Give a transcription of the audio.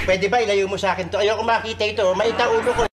Pwede ba ilayo mo sa akin to? Ayoko makita ito. Maita ulo ko